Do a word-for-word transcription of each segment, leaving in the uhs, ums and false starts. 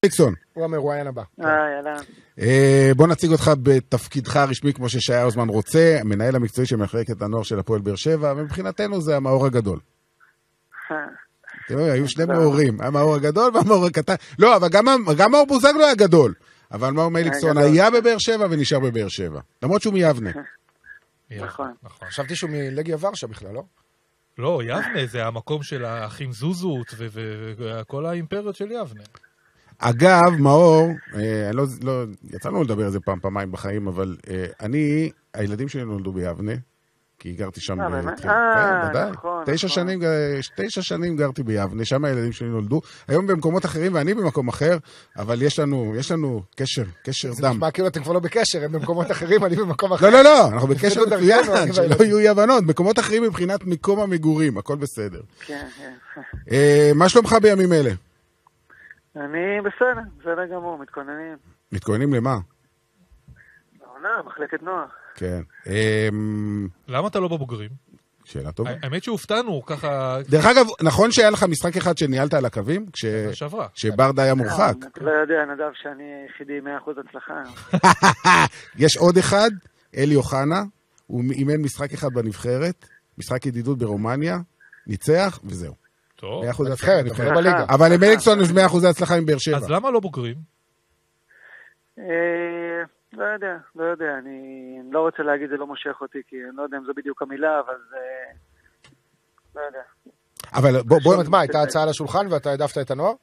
מליקסון. הוא המרואיין הבא. אה, יאללה. בוא נציג אותך בתפקידך הרשמי כמו ששי האוזמן רוצה, המנהל המקצועי של מחלקת הנוער של הפועל באר שבע, ומבחינתנו זה המאור הגדול. היו שני מאורים, המאור הגדול והמאור הקטן. לא, אבל גם מאור בוזגלו היה גדול. אבל מאור מליקסון היה בבאר שבע ונשאר בבאר שבע. למרות שהוא מיבנה. נכון. חשבתי שהוא מלגיה ורשה בכלל, לא? לא, יבנה זה המקום של האחים זוזות וכל האימפריות של יבנה. אגב, מאור, לא, לא, יצאנו לדבר על זה פעם, פעמיים בחיים, אבל אני, הילדים שלי נולדו ביבנה, כי גרתי שם... אה, באמת? אה, נכון. תשע שנים, תשע שנים גרתי ביבנה, שם הילדים שלי נולדו. היום במקומות אחרים, ואני במקום אחר, אבל יש לנו, יש לנו קשר, קשר דם. זה נשמע כאילו אתם כבר לא בקשר, הם במקומות אחרים, אני במקום אחר. לא, לא, לא, אנחנו בקשר מצוין, שלא יהיו אי הבנות. במקומות אחרים מבחינת מקום המגורים, הכל בסדר. כן, כן. מה שלומך בימים אלה? אני בסדר, בסדר גמור, מתכוננים. מתכוננים למה? לעונה, מחלקת נוער. כן. למה אתה לא בבוגרים? שאלה טובה. האמת שהופתענו, ככה... דרך אגב, נכון שהיה לך משחק אחד שניהלת על הקווים? כשברדה היה מורחק. אתה לא יודע, נדב, שאני יחידי מאה אחוז הצלחה. יש עוד אחד, אלי אוחנה, הוא אימן משחק אחד בנבחרת, משחק ידידות ברומניה, ניצח, וזהו. טוב. מאה אחוז הצלחה. בליגה. אבל למליקסון יש מאה אחוז הצלחה עם באר שבע. אז למה לא בוגרים? לא יודע, לא יודע, אני לא רוצה להגיד זה לא מושך אותי, כי אני לא יודע אם זו בדיוק המילה, אבל זה... לא יודע. אבל בוא... בוא... מה, הייתה הצעה לשולחן ואתה העדפת את הנוער?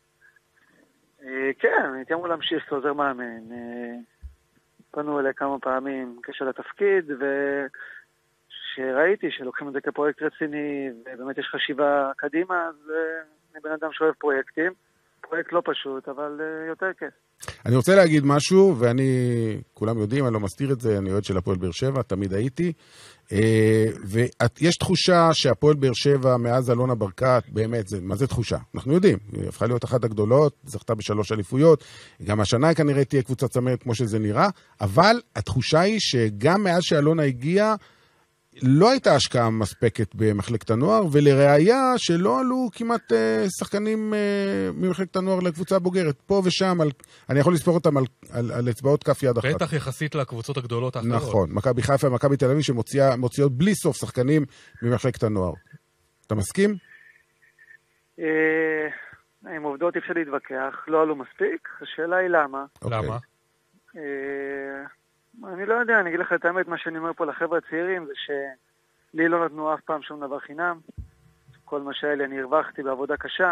כן, הייתי אמור להמשיך כעוזר מאמן. פנו אליי כמה פעמים קשר לתפקיד, ושראיתי שלוקחים את זה כפרויקט רציני, ובאמת יש חשיבה קדימה, אז אני בן אדם שאוהב פרויקטים. פרויקט לא פשוט, אבל יותר כיף. אני רוצה להגיד משהו, ואני, כולם יודעים, אני לא מסתיר את זה, אני אוהד של הפועל באר שבע, תמיד הייתי, ויש תחושה שהפועל באר שבע מאז אלונה ברקת, באמת, זה, מה זה תחושה? אנחנו יודעים, היא הפכה להיות אחת הגדולות, זכתה בשלוש אליפויות, גם השנה כנראה תהיה קבוצת צמרת כמו שזה נראה, אבל התחושה היא שגם מאז שאלונה הגיעה, לא הייתה השקעה מספקת במחלקת הנוער, ולראיה שלא עלו כמעט אה, שחקנים אה, ממחלקת הנוער לקבוצה הבוגרת. פה ושם, על, אני יכול לספור אותם על, על, על אצבעות כף יד אחת. בטח יחסית לקבוצות הגדולות האחרות. נכון, מכבי חיפה ומכבי תל אביב שמוציאות בלי סוף שחקנים ממחלקת הנוער. אתה מסכים? אה, עם עובדות אפשר להתווכח, לא עלו מספיק. השאלה היא למה. למה? אה... אני לא יודע, אני אגיד לך את האמת, מה שאני אומר פה לחבר'ה הצעירים זה שלי לא נתנו אף פעם שום דבר חינם. כל מה שהיה לי אני הרווחתי בעבודה קשה.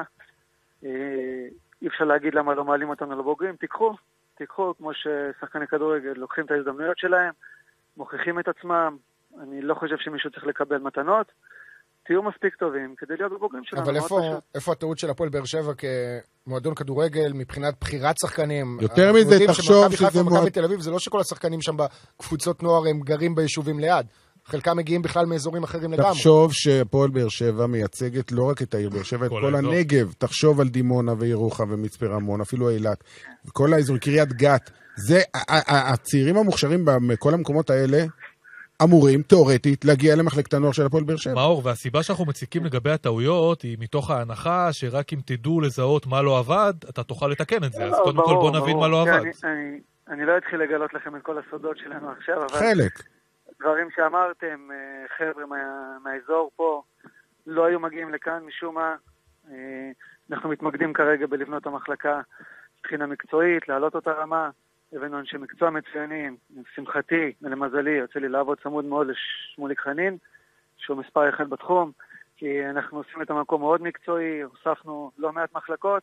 אי אפשר להגיד למה לא מעלים אותנו לבוגרים. תיקחו, תיקחו כמו ששחקני כדורגל לוקחים את ההזדמנויות שלהם, מוכיחים את עצמם. אני לא חושב שמישהו צריך לקבל מתנות. תהיו מספיק טובים כדי להיות בבוגרים שלנו. אבל איפה, איפה הטעות של הפועל באר שבע כמועדון כדורגל מבחינת בחירת שחקנים? יותר מזה, תחשוב שזה מועד... מכבי תל אביב זה לא שכל השחקנים שם בקבוצות נוער הם גרים ביישובים ליד. חלקם מגיעים בכלל מאזורים אחרים לגמרי. תחשוב שהפועל באר שבע מייצגת לא רק את העיר באר שבע, את כל הנגב. תחשוב על דימונה וירוחם ומצפה רמון, אפילו אילת. כל האזור, קריית גת. זה, הצעירים המוכשרים בכל המקומות האלה, אמורים, תיאורטית, להגיע למחלקת הנוער של הפועל באר שבע. מאור, והסיבה שאנחנו מציקים לגבי הטעויות היא מתוך ההנחה שרק אם תדעו לזהות מה לא עבד, אתה תוכל לתקן את זה. אז קודם כל בוא נבין מה לא עבד. אני לא אתחיל לגלות לכם את כל הסודות שלנו עכשיו, אבל... חלק. דברים שאמרתם, חבר'ה מהאזור פה, לא היו מגיעים לכאן משום מה. אנחנו מתמקדים כרגע בלבנות המחלקה מבחינה מקצועית, להעלות אותה רמה. הבאנו אנשי מקצוע מצוינים, שמחתי ולמזלי, יוצא לי לעבוד צמוד מאוד לשמוליק חנין, שהוא מספר אחד בתחום, כי אנחנו עושים את המקום מאוד מקצועי, הוספנו לא מעט מחלקות,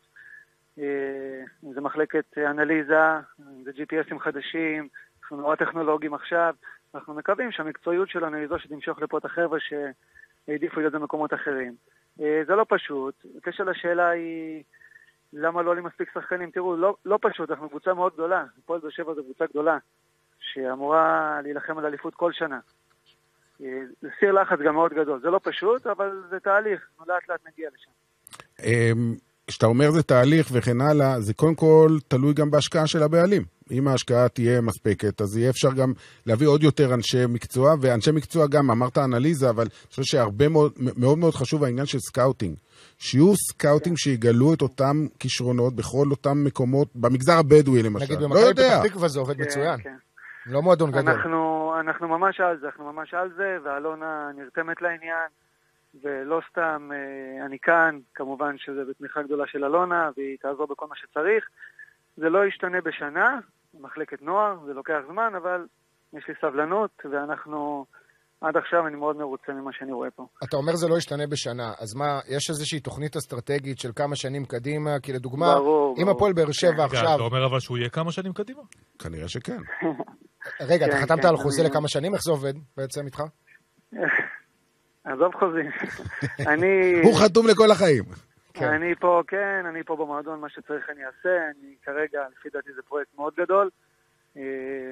זה מחלקת אנליזה, זה ג'י פי אסים חדשים, אנחנו נורא טכנולוגיים עכשיו, אנחנו מקווים שהמקצועיות שלנו היא זו שתמשוך לפה את החבר'ה שהעדיפו להיות במקומות אחרים. זה לא פשוט, בקשר לשאלה היא... למה לא עולים מספיק שחקנים? תראו, לא, לא פשוט, אנחנו קבוצה מאוד גדולה. הפועל באר שבע זו קבוצה גדולה, שאמורה להילחם על אליפות כל שנה. זה סיר לחץ גם מאוד גדול. זה לא פשוט, אבל זה תהליך. לאט לאט נגיע לשם. כשאתה אומר זה תהליך וכן הלאה, זה קודם כל תלוי גם בהשקעה של הבעלים. אם ההשקעה תהיה מספקת, אז יהיה אפשר גם להביא עוד יותר אנשי מקצוע, ואנשי מקצוע גם, אמרת אנליזה, אבל אני חושב שהרבה מאוד, מאוד מאוד חשוב העניין של סקאוטינג. שיהיו סקאוטינג שיגלו את אותם כישרונות בכל אותם מקומות, במגזר הבדואי למשל. נגיד לא במכבי יודע. פתח תקווה זה עובד כן, מצוין. כן. לא מועדון גדול. אנחנו, אנחנו ממש על זה, אנחנו ממש על זה, ואלונה נרתמת לעניין, ולא סתם אה, אני כאן, כמובן שזה בתמיכה גדולה של אלונה, והיא תעזור בכל מה שצריך. זה לא ישתנה בשנה, מחלקת נוער, זה לוקח זמן, אבל יש לי סבלנות, ואנחנו, עד עכשיו אני מאוד מרוצה ממה שאני רואה פה. אתה אומר זה לא ישתנה בשנה, אז מה, יש איזושהי תוכנית אסטרטגית של כמה שנים קדימה? כי לדוגמה, ברור, אם ברור. הפועל באר שבע רגע, עכשיו... אתה אומר אבל שהוא יהיה כמה שנים קדימה? כנראה שכן. רגע, אתה כן, חתמת כן, על חוזה אני- לכמה שנים? איך זה עובד בעצם איתך? עזוב חוזים. אני... הוא חתום לכל החיים. כן. אני פה, כן, אני פה במועדון, מה שצריך אני אעשה. אני כרגע, לפי דעתי זה פרויקט מאוד גדול. אה,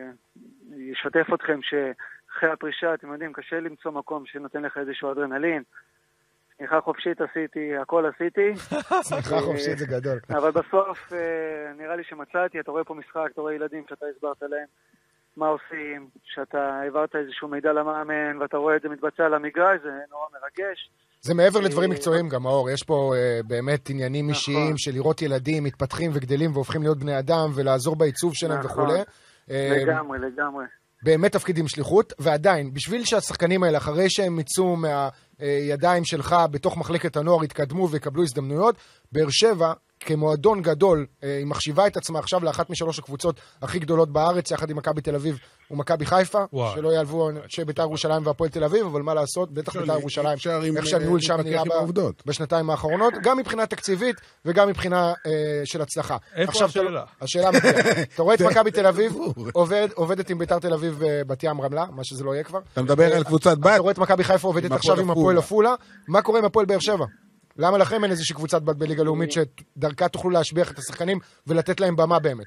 ישתף אתכם שאחרי הפרישה, אתם יודעים, קשה למצוא מקום שנותן לך איזשהו אדרנלין. צניחה חופשית עשיתי, הכל עשיתי. צניחה חופשית זה גדול. אבל בסוף, אה, נראה לי שמצאתי, אתה רואה פה משחק, אתה רואה ילדים שאתה הסברת להם מה עושים, שאתה העברת איזשהו מידע למאמן, ואתה רואה את זה מתבצע על המגרש, זה נורא מרגש. זה מעבר לדברים מקצועיים גם, מאור. יש פה אה, באמת עניינים אישיים של לראות ילדים מתפתחים וגדלים והופכים להיות בני אדם ולעזור בעיצוב שלהם נכון. וכו'. אה, לגמרי, לגמרי. באמת תפקידים שליחות, ועדיין, בשביל שהשחקנים האלה, אחרי שהם יצאו מהידיים שלך בתוך מחלקת הנוער, יתקדמו ויקבלו הזדמנויות, באר שבע, כמועדון גדול, היא מחשיבה את עצמה עכשיו לאחת משלוש הקבוצות הכי גדולות בארץ, יחד עם מכבי תל אביב ומכבי חיפה, וואי. שלא יעלבו אנשי בית"ר ירושלים והפועל תל אביב, אבל מה לעשות, בטח בית"ר ירושלים, אפשר עם- איך שהניהול שם להתווכח נראה עם ב- העובדות. בשנתיים האחרונות, גם מבחינה תקציבית וגם מבחינה אה, של הצלחה. איפה עכשיו, השאלה? אתה- השאלה מגיעה. אתה רואה את מכבי תל אביב, עובד, עובדת עם בית"ר תל אביב בת ים רמלה, מה שזה לא יהיה כבר. אתה מדבר על קבוצת בת? אתה רואה את מכבי חיפה עובדת עם עכשיו הפועל עם הפועל עפולה. עפולה, מה קורה עם הפועל באר שבע? למה לכם אין איזושהי קבוצת בת בליגה לאומית שדרכה תוכלו להשביח את השחקנים ולתת להם במה באמת?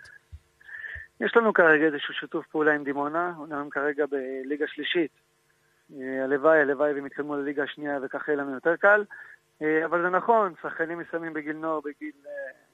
יש לנו כרגע איזשהו שיתוף פעולה עם דימונה, אנחנו כרגע בליגה שלישית. אה, הלוואי, הלוואי והם יתקדמו לליגה השנייה וככה יהיה לנו יותר קל. אה, אבל זה נכון, שחקנים מסיימים בגיל נוער, בגיל, אה,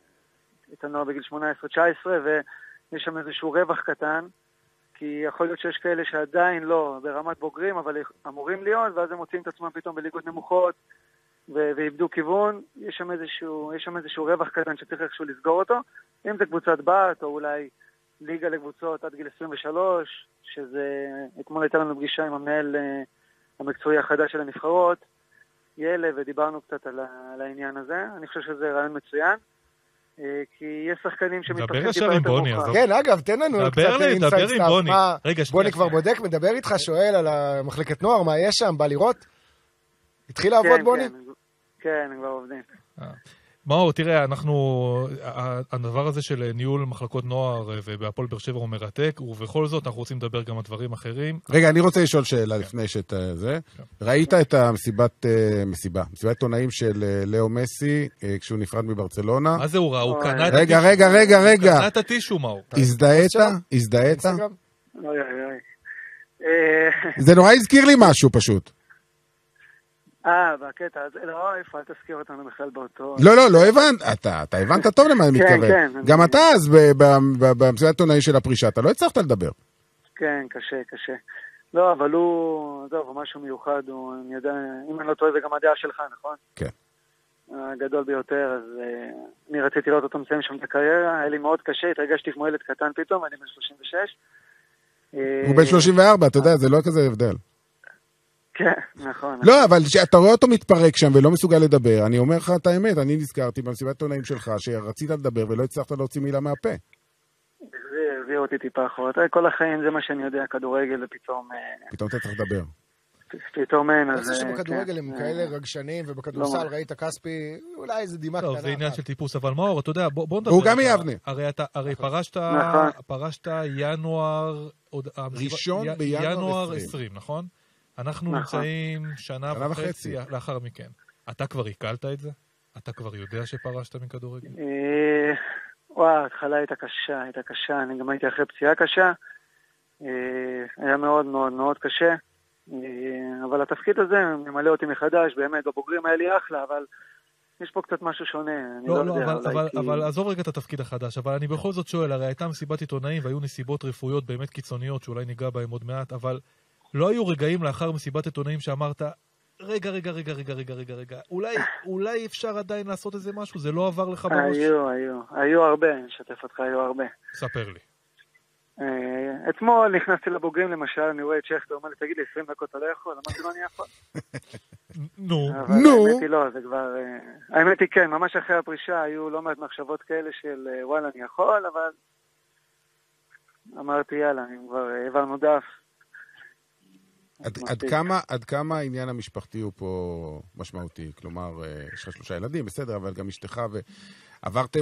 את הנוער בגיל שמונה עשרה תשע עשרה, ויש שם איזשהו רווח קטן, כי יכול להיות שיש כאלה שעדיין לא ברמת בוגרים, אבל אמורים להיות, ואז הם מוצאים את עצמם פתאום בליגות נמוכות, ו- ואיבדו כיוון. יש שם איזשהו, יש שם איזשהו רווח קטן שצריך איכשהו לסגור אותו, אם זה קבוצת בת, או אולי ליגה לקבוצות עד גיל עשרים ושלוש, שזה, אתמול הייתה לנו פגישה עם המנהל אה, המקצועי החדש של הנבחרות, יאלה, ודיברנו קצת על, ה- על העניין הזה. אני חושב שזה רעיון מצוין, אה, כי יש שחקנים שמתפתחים דבר ישר עם בוני, עזוב. כן, אגב, תן לנו דבר קצת לי, אינסייד דבר עם סטאפ. בוני. מה, רגע, שנייה, בוני כבר שנייה. בודק, מדבר איתך, שואל על המחלקת נוער, מה יש שם, בא לראות? התחיל לעבוד כן, בוני? בוני? כן, כן, הם כבר עובדים. מאור, תראה, אנחנו, ה- הדבר הזה של ניהול מחלקות נוער ובהפועל באר שבע הוא מרתק, ובכל זאת אנחנו רוצים לדבר גם על דברים אחרים. רגע, אני רוצה לשאול שאלה לפני שאתה זה. ראית את המסיבת אה, מסיבה, מסיבת עיתונאים של אה, לאו מסי אה, כשהוא נפרד מברצלונה? מה זה הוא ראה? הוא אוי. קנה את רגע, הטישו. רגע, רגע, הוא רגע. קנה את הטישו, מאור. הזדהית? שלו? הזדהית? אינסטגרם? אוי אוי אוי. אה, זה נורא הזכיר לי משהו פשוט. אה, בקטע הזה, לא, איפה, אל תזכיר אותנו בכלל באותו... לא, לא, לא הבנת. אתה, אתה הבנת טוב למה אני כן, מתכוון. כן, גם אני- אתה אז ב- ב- ב- במסיבת העיתונאים של הפרישה, אתה לא הצלחת לדבר. כן, קשה, קשה. לא, אבל הוא, טוב, הוא משהו מיוחד, הוא, אני יודע, אם אני לא טועה, זה גם הדעה שלך, נכון? כן. הגדול ביותר, אז uh, אני רציתי לראות אותו מסיים שם את הקריירה, היה לי מאוד קשה, התרגשתי כמו ילד קטן פתאום, אני בן שלושים ושש. הוא בן שלושים וארבע, אתה יודע, זה לא כזה הבדל. כן, נכון. לא, אבל כשאתה רואה אותו מתפרק שם ולא מסוגל לדבר, אני אומר לך את האמת, אני נזכרתי במסיבת העיתונאים שלך, שרצית לדבר ולא הצלחת להוציא מילה מהפה. זה הביא אותי טיפה אחרות. כל החיים זה מה שאני יודע, כדורגל, ופתאום אה, פתאום אתה צריך לדבר. פתאום אין, איך אז... זה אה, שבכדורגל כן. הם כאלה רגשנים, ובכדורסל לא. ראית כספי, אולי איזה דמעה טוב, קטנה. זה עניין אחת. של טיפוס, אבל מאור, אתה יודע, בוא בוא נדבר. והוא גם רגע. מיבנה. הרי אתה, הרי פרשת, נכון. פרשת ינואר, עוד- המסיבה- ראשון י- בינואר ינואר עשרים. עשרים, נכון? אנחנו נכון. נמצאים שנה שנה וחצי וחצי. לאחר מכן. אתה כבר עיכלת את זה? אתה כבר יודע שפרשת מכדורגל? אה, וואו, ההתחלה הייתה קשה, הייתה קשה, אני גם הייתי אחרי פציעה קשה, אה, היה מאוד מאוד מאוד קשה, אה, אבל התפקיד הזה ממלא אותי מחדש, באמת, בבוגרים היה לי אחלה, אבל יש פה קצת משהו שונה, אני לא, לא לא, יודע. אבל, אבל, כי... אבל עזוב רגע את התפקיד החדש, אבל אני בכל זאת שואל, הרי הייתה מסיבת עיתונאים והיו נסיבות רפואיות באמת קיצוניות, שאולי ניגע בהם עוד מעט, אבל לא היו רגעים לאחר מסיבת עיתונאים שאמרת, רגע, רגע, רגע, רגע, רגע, רגע, רגע, אולי, אולי אפשר עדיין לעשות איזה משהו, זה לא עבר לך בראש? היו, היו, היו הרבה, אני אשתף אותך, היו הרבה. ספר לי. אתמול נכנסתי לבוגרים למשל, אני רואה את שכטר, אומר לי, תגיד לי, עשרים דקות אתה לא יכול? אמרתי לו, אני יכול. נו. נו. האמת היא לא, זה כבר... האמת היא כן, ממש אחרי הפרישה היו לא מעט מחשבות כאלה של וואלה, אני יכול, אבל אמרתי, יאללה, אני כבר העברנו דף. עד, עד, כמה, עד כמה העניין המשפחתי הוא פה משמעותי? כלומר, יש לך שלושה ילדים, בסדר, אבל גם אשתך, ועברתם...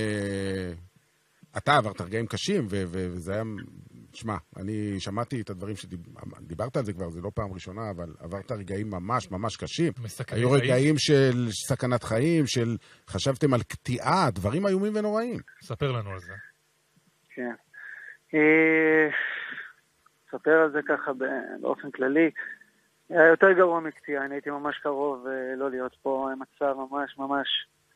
אתה עברת רגעים קשים, וזה היה... שמע, אני שמעתי את הדברים שדיברת על זה כבר, זה לא פעם ראשונה, אבל עברת רגעים ממש ממש קשים. היו רגעים של סכנת חיים, של חשבתם על קטיעה, דברים איומים ונוראים. ספר לנו על זה. כן. ספר על זה ככה באופן כללי. היה יותר גרוע מקטיעה, אני הייתי ממש קרוב לא להיות פה, מצב ממש ממש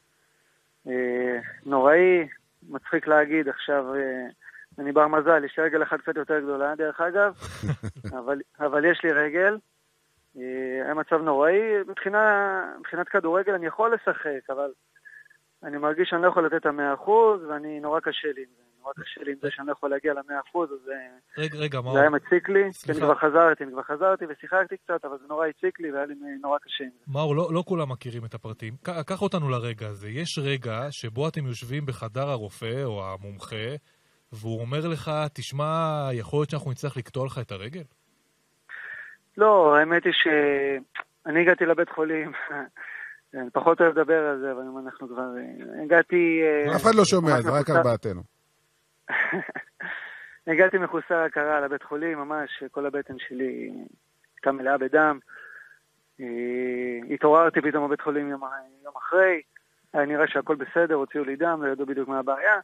נוראי. מצחיק להגיד, עכשיו אני בר מזל, יש לי רגל אחת קצת יותר גדולה, דרך אגב, אבל, אבל יש לי רגל, היה מצב נוראי, מבחינה, מבחינת כדורגל אני יכול לשחק, אבל אני מרגיש שאני לא יכול לתת את המאה אחוז, ואני נורא קשה לי עם זה, נורא קשה לי עם זה שאני לא יכול להגיע למאה אחוז, אז רגע, רגע, זה היה מציק לי, כי אני כבר חזרתי, אני כבר חזרתי ושיחקתי קצת, אבל זה נורא הציק לי והיה לי נורא קשה עם זה. מאור, לא, לא כולם מכירים את הפרטים. קח אותנו לרגע הזה. יש רגע שבו אתם יושבים בחדר הרופא או המומחה, והוא אומר לך, תשמע, יכול להיות שאנחנו נצטרך לקטוע לך את הרגל? לא, האמת היא שאני הגעתי לבית חולים, אני פחות אוהב לדבר על זה, אבל אנחנו כבר... הגעתי... אף אחד לא שומע, זה רק ארבעתנו. הגעתי מחוסר הכרה לבית חולים, ממש כל הבטן שלי הייתה מלאה בדם. התעוררתי פתאום בבית חולים יום, יום אחרי, היה נראה שהכל בסדר, הוציאו לי דם, לא ידעו בדיוק מה הבעיה.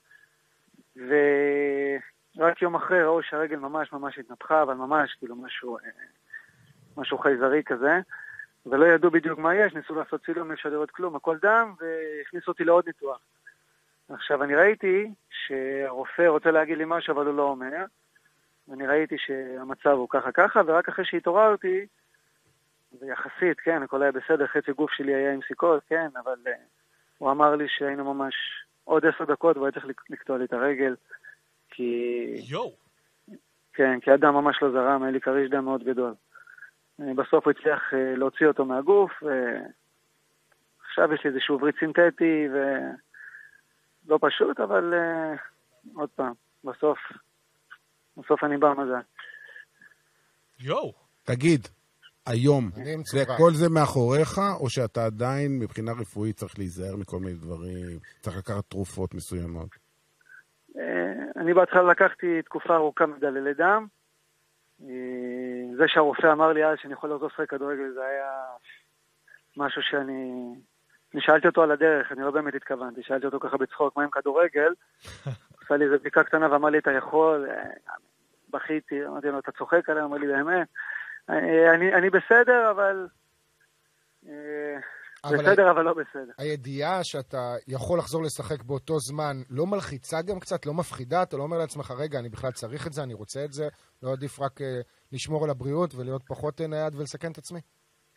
ורק יום אחרי ראו שהרגל ממש ממש התנפחה, אבל ממש כאילו משהו, משהו חייזרי כזה. ולא ידעו בדיוק מה יש, ניסו לעשות צילום, אפשר לראות כלום, הכל דם, והכניסו אותי לעוד ניתוח. עכשיו, אני ראיתי שהרופא רוצה להגיד לי משהו, אבל הוא לא אומר. ואני ראיתי שהמצב הוא ככה ככה, ורק אחרי שהתעוררתי, ויחסית, כן, הכל היה בסדר, חצי גוף שלי היה עם סיכות, כן, אבל uh, הוא אמר לי שהיינו ממש עוד עשר דקות, והוא היה צריך לקטוע לי את הרגל, כי... יו! כן, כי הדם ממש לא זרם, היה לי קריש דם מאוד גדול. בסוף הוא הצליח uh, להוציא אותו מהגוף, ועכשיו יש לי איזשהו וריד סינתטי, ו... לא פשוט, אבל uh, עוד פעם, בסוף, בסוף אני בר מזל. יו! תגיד, היום, זה, כל זה מאחוריך, או שאתה עדיין מבחינה רפואית צריך להיזהר מכל מיני דברים, צריך לקחת תרופות מסוימות? Uh, אני בהתחלה לקחתי תקופה ארוכה מדללי דם. Uh, זה שהרופא אמר לי אז שאני יכול לראות לשחק כדורגל, זה היה משהו שאני... אני שאלתי אותו על הדרך, אני לא באמת התכוונתי, שאלתי אותו ככה בצחוק, מה עם כדורגל? עשה לי איזו בדיקה קטנה ואמר לי, אתה יכול, בכיתי, אמרתי לו, אתה צוחק עליי, אמר לי, באמת, אני, אני בסדר, אבל... בסדר, אבל לא בסדר. הידיעה שאתה יכול לחזור לשחק באותו זמן, לא מלחיצה גם קצת, לא מפחידה, אתה לא אומר לעצמך, רגע, אני בכלל צריך את זה, אני רוצה את זה, לא עדיף רק לשמור על הבריאות ולהיות פחות נייד ולסכן את עצמי?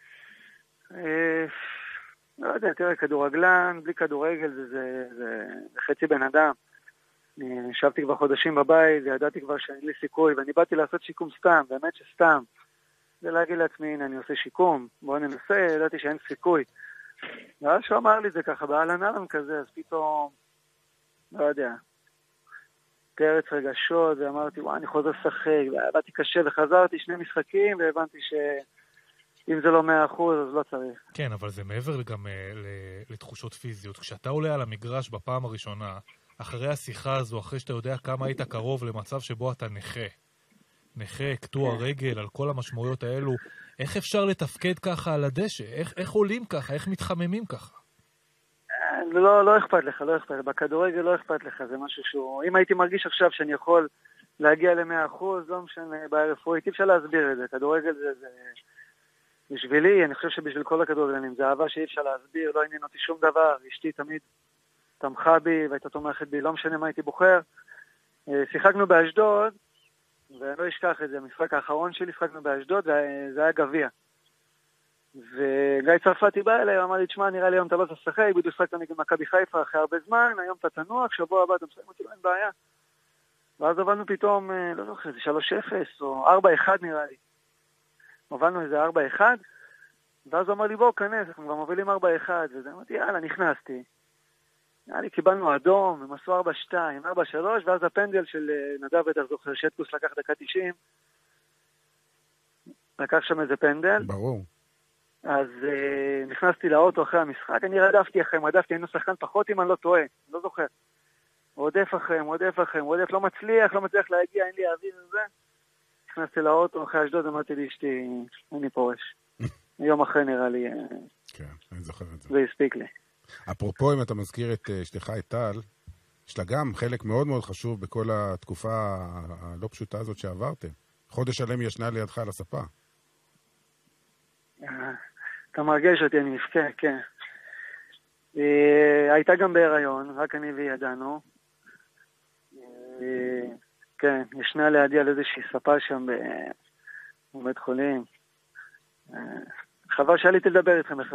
לא יודע, תראה, כדורגלן, בלי כדורגל זה, זה, זה, זה חצי בן אדם. אני ישבתי כבר חודשים בבית, וידעתי כבר שאין לי סיכוי, ואני באתי לעשות שיקום סתם, באמת שסתם. זה להגיד לעצמי, הנה, אני עושה שיקום, בואו ננסה, ידעתי שאין סיכוי. ואז שהוא אמר לי זה ככה, באהלן אהלן כזה, אז פתאום, לא יודע, פרץ רגשות, ואמרתי, וואי, אני חוזר לשחק, ובאתי קשה, וחזרתי שני משחקים, והבנתי ש... אם זה לא מאה אחוז, אז לא צריך. כן, אבל זה מעבר גם לתחושות פיזיות. כשאתה עולה על המגרש בפעם הראשונה, אחרי השיחה הזו, אחרי שאתה יודע כמה היית קרוב למצב שבו אתה נכה, נכה, קטוע רגל, על כל המשמעויות האלו, איך אפשר לתפקד ככה על הדשא? איך, איך עולים ככה? איך מתחממים ככה? לא, לא אכפת לך, לא אכפת. בכדורגל לא אכפת לך, זה משהו שהוא... אם הייתי מרגיש עכשיו שאני יכול להגיע ל-מאה אחוז, לא משנה, ברפואית, אי אפשר להסביר את זה. כדורגל זה... זה... בשבילי, אני חושב שבשביל כל הכדורגלנים, זה אהבה שאי אפשר להסביר, לא עניין אותי שום דבר, אשתי תמיד תמכה בי והייתה תומכת בי, לא משנה מה הייתי בוחר. שיחקנו באשדוד, ולא אשכח את זה, המשחק האחרון שלי, שיחקנו באשדוד, זה היה גביע. וגיא צרפתי בא אליי, הוא אמר לי, תשמע, נראה לי היום אתה לא תשחק, בדיוק שחקת נגד מכבי חיפה אחרי הרבה זמן, היום אתה תנוח, שבוע הבא אתה משחק, אמרתי לו, אין בעיה. ואז עברנו פתאום, לא זוכר, זה שלוש אפס או ארבע אחד נראה לי. עברנו איזה ארבע אחד, ואז הוא אמר לי, בוא, כנס, אנחנו כבר מובילים ארבע אחד, וזה, אמרתי, יאללה, נכנסתי. נראה לי, קיבלנו אדום, הם עשו ארבע שתיים, ארבע שלוש, ואז הפנדל של נדב בטח זוכר, שטקוס לקח דקה תשעים, לקח שם איזה פנדל. ברור. אז uh, נכנסתי לאוטו אחרי המשחק, אני רדפתי אחריהם, רדפתי, היינו שחקן פחות אם אני לא טועה, לא זוכר. עודף אחריהם, עודף אחריהם, עודף, לא מצליח, לא מצליח להגיע, אין לי אוויר וזה. נכנסתי לאוטו אחרי אשדוד, אמרתי לי, אשתי, אני פורש. יום אחרי נראה לי... כן, אני זוכר את זה. זה הספיק לי. אפרופו, אם אתה מזכיר את אשתך את טל, יש לה גם חלק מאוד מאוד חשוב בכל התקופה הלא פשוטה הזאת שעברתם. חודש שלם ישנה לידך על הספה. אתה מרגש אותי, אני נפקה, כן. הייתה גם בהיריון, רק אני והיא ידענו. כן, ישנה לידי על איזושהי ספה שם בבית חולים. חבל שעליתי לדבר איתכם אחד.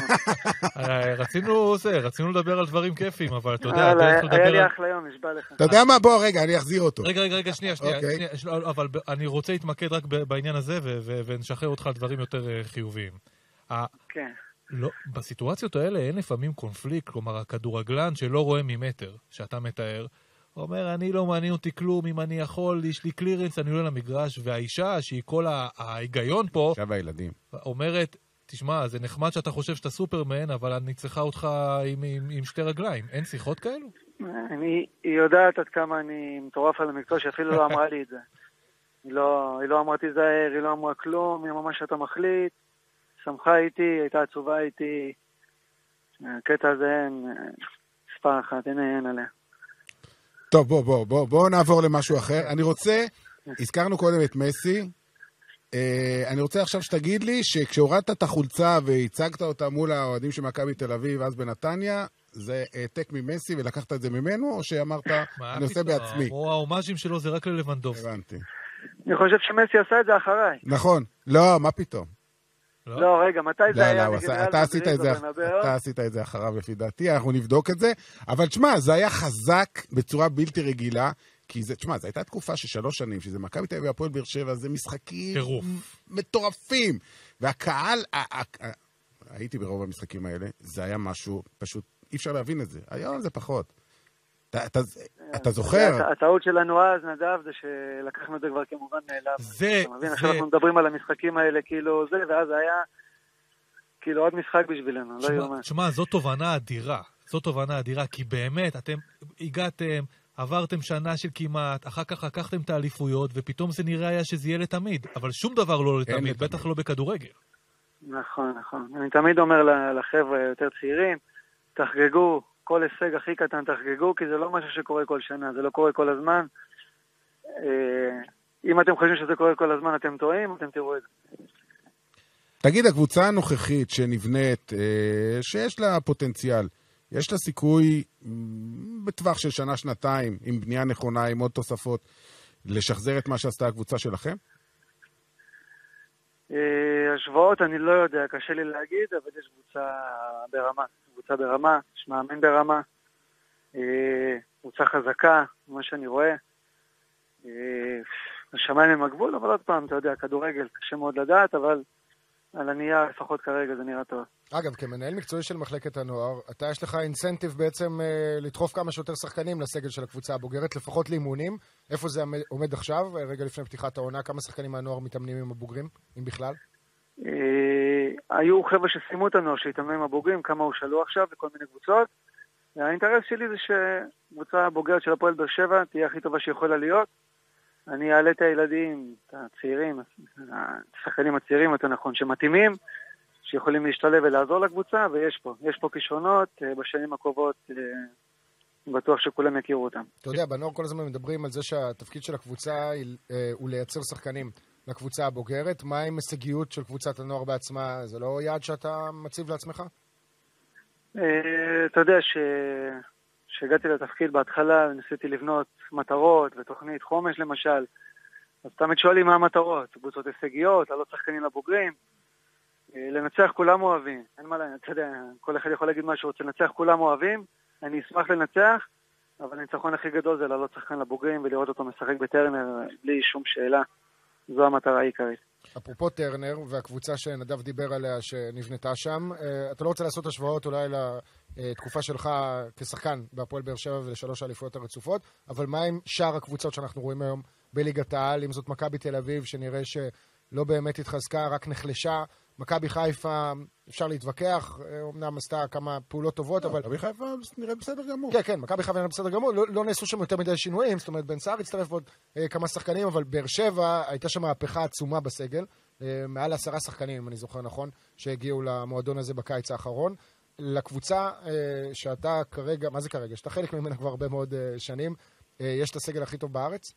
רצינו זה, רצינו לדבר על דברים כיפים, אבל אתה יודע... היה לי אחלה יום, נשבע לך. אתה יודע מה? בוא, רגע, אני אחזיר אותו. רגע, רגע, רגע, שנייה, שנייה. אבל אני רוצה להתמקד רק בעניין הזה, ונשחרר אותך על דברים יותר חיוביים. כן. בסיטואציות האלה אין לפעמים קונפליקט, כלומר, הכדורגלן שלא רואה ממטר, שאתה מתאר, אומר, אני לא מעניין אותי כלום, אם אני יכול, יש לי קלירנס, אני עולה למגרש, והאישה, שהיא כל ההיגיון פה, והילדים. אומרת, תשמע, זה נחמד שאתה חושב שאתה סופרמן, אבל אני צריכה אותך עם, עם, עם שתי רגליים. אין שיחות כאלו? אני, היא יודעת עד כמה אני מטורף על המקצוע, שאפילו לא אמרה לי את זה. היא לא, היא לא אמרה תיזהר, היא לא אמרה כלום, היא ממש שאתה מחליט, שמחה איתי, הייתה עצובה איתי, הקטע הזה אין, ספר אחת, אין אין עליה. טוב, בוא, בוא, בוא, בוא נעבור למשהו אחר. אני רוצה, הזכרנו קודם את מסי, אני רוצה עכשיו שתגיד לי שכשהורדת את החולצה והצגת אותה מול האוהדים של מכבי תל אביב, אז בנתניה, זה העתק ממסי ולקחת את זה ממנו, או שאמרת, אני עושה בעצמי? או האומאז'ים שלו זה רק ללבנדובסקי. הבנתי. אני חושב שמסי עשה את זה אחריי. נכון. לא, מה פתאום? לא, רגע, מתי זה היה? אתה עשית את זה אחריו לפי דעתי, אנחנו נבדוק את זה, אבל תשמע, זה היה חזק בצורה בלתי רגילה, כי זה, תשמע, זו הייתה תקופה של שלוש שנים, שזה מכבי תל אביב והפועל באר שבע, זה משחקים מטורפים, והקהל, הייתי ברוב המשחקים האלה, זה היה משהו, פשוט אי אפשר להבין את זה, היום זה פחות. אתה זוכר? הטעות שלנו אז, נדב, זה שלקחנו את זה כבר כמובן מאליו. זה, זה. עכשיו אנחנו מדברים על המשחקים האלה, כאילו זה, ואז היה כאילו עוד משחק בשבילנו, לא יאומן. תשמע, זו תובנה אדירה, זו תובנה אדירה, כי באמת, אתם הגעתם, עברתם שנה של כמעט, אחר כך לקחתם את האליפויות, ופתאום זה נראה היה שזה יהיה לתמיד, אבל שום דבר לא לתמיד, בטח לא בכדורגל. נכון, נכון. אני תמיד אומר לחבר'ה יותר צעירים, תחגגו, כל הישג הכי קטן תחגגו, כי זה לא משהו שקורה כל שנה, זה לא קורה כל הזמן. אם אתם חושבים שזה קורה כל הזמן, אתם טועים, אתם תראו את זה. תגיד, הקבוצה הנוכחית שנבנית, שיש לה פוטנציאל, יש לה סיכוי בטווח של שנה, שנתיים, עם בנייה נכונה, עם עוד תוספות, לשחזר את מה שעשתה הקבוצה שלכם? השוואות אני לא יודע, קשה לי להגיד, אבל יש קבוצה ברמה, קבוצה ברמה, יש מאמן ברמה, קבוצה חזקה, מה שאני רואה. השמיים הם הגבול, אבל עוד פעם, אתה יודע, כדורגל, קשה מאוד לדעת, אבל על הנייר, לפחות כרגע, זה נראה טוב. אגב, כמנהל מקצועי של מחלקת הנוער, אתה יש לך אינסנטיב בעצם אה, לדחוף כמה שיותר שחקנים לסגל של הקבוצה הבוגרת, לפחות לאימונים. איפה זה עומד עכשיו, רגע לפני פתיחת העונה? כמה שחקנים מהנוער מתאמנים עם הבוגרים, אם בכלל? אה, היו חבר'ה שסיימו את הנוער שהתאמנו עם הבוגרים, כמה הוא שלו עכשיו בכל מיני קבוצות. האינטרס שלי זה שקבוצה הבוגרת של הפועל באר שבע תהיה הכי טובה שיכולה להיות. אני אעלה את הילדים, את הצעירים, השחקנים הצעירים, יותר נכון, שמתאימים, שיכולים להשתלב ולעזור לקבוצה, ויש פה, יש פה כישרונות, בשנים הקרובות, בטוח שכולם יכירו אותם. אתה יודע, בנוער כל הזמן מדברים על זה שהתפקיד של הקבוצה הוא לייצר שחקנים. לקבוצה הבוגרת. מה עם הישגיות של קבוצת הנוער בעצמה? זה לא יעד שאתה מציב לעצמך? אתה יודע שהגעתי לתפקיד בהתחלה וניסיתי לבנות מטרות ותוכנית חומש למשל, אז תמיד שואלים מה המטרות, קבוצות הישגיות, לעלות שחקנים לבוגרים, לנצח כולם אוהבים, אין מה להגיד, אתה יודע, כל אחד יכול להגיד מה שהוא רוצה, לנצח כולם אוהבים, אני אשמח לנצח, אבל הניצחון הכי גדול זה לעלות שחקן לבוגרים ולראות אותו משחק בטרנר בלי שום שאלה, זו המטרה העיקרית. אפרופו טרנר והקבוצה שנדב דיבר עליה שנבנתה שם, אתה לא רוצה לעשות השוואות אולי לתקופה שלך כשחקן בהפועל באר שבע ולשלוש האליפויות הרצופות, אבל מה עם שאר הקבוצות שאנחנו רואים היום בליגת העל, אם זאת מכבי תל אביב שנראה שלא באמת התחזקה, רק נחלשה, מכבי חיפה אפשר להתווכח, אמנם עשתה כמה פעולות טובות, אבל... מכבי חיפה נראה בסדר גמור. כן, כן, מכבי חיפה נראה בסדר גמור, לא, לא נעשו שם יותר מדי שינויים, זאת אומרת, בן סער הצטרף עוד אה, כמה שחקנים, אבל באר שבע הייתה שם מהפכה עצומה בסגל, אה, מעל עשרה שחקנים, אם אני זוכר נכון, שהגיעו למועדון הזה בקיץ האחרון. לקבוצה אה, שאתה כרגע, מה זה כרגע? שאתה חלק ממנה כבר הרבה מאוד אה, שנים, אה, יש את הסגל הכי טוב בארץ?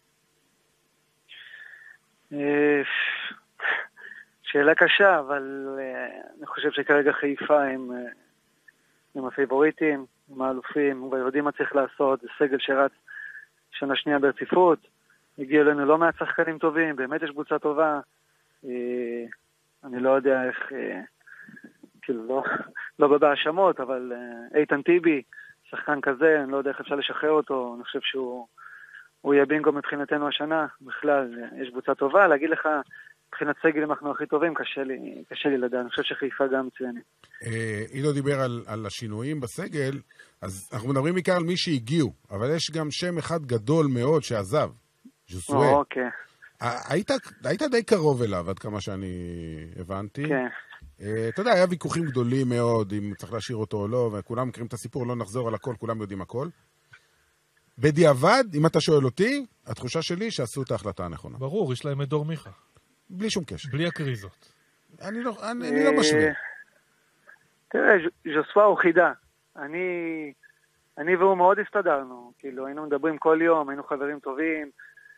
שאלה קשה, אבל uh, אני חושב שכרגע חיפה הם, uh, הם הפייבוריטים, הם האלופים, ויודעים מה צריך לעשות, זה סגל שרץ שנה שנייה ברציפות, הגיעו אלינו לא מעט שחקנים טובים, באמת יש קבוצה טובה, uh, אני לא יודע איך, uh, כאילו לא, לא בהאשמות, אבל uh, איתן טיבי, שחקן כזה, אני לא יודע איך אפשר לשחרר אותו, אני חושב שהוא הוא יהיה בינגו מבחינתנו השנה, בכלל, יש קבוצה טובה, להגיד לך, מבחינת סגל אנחנו הכי טובים, קשה לי, קשה לי לדעת, אני חושב שחיפה גם מצוינת. אילו דיבר על, על השינויים בסגל, אז אנחנו מדברים בעיקר על מי שהגיעו, אבל יש גם שם אחד גדול מאוד שעזב, ז'וסואה. אוקיי. היית, היית די קרוב אליו, עד כמה שאני הבנתי. כן. אתה יודע, היה ויכוחים גדולים מאוד, אם צריך להשאיר אותו או לא, וכולם מכירים את הסיפור, לא נחזור על הכל, כולם יודעים הכל. בדיעבד, אם אתה שואל אותי, התחושה שלי שעשו את ההחלטה הנכונה. ברור, יש להם את דור מיכה. בלי שום קשר. בלי הקריזות. אני לא, אני, אני לא משווה. תראה, ז'וסואה הוא חידה. אני, אני והוא מאוד הסתדרנו. כאילו, היינו מדברים כל יום, היינו חברים טובים.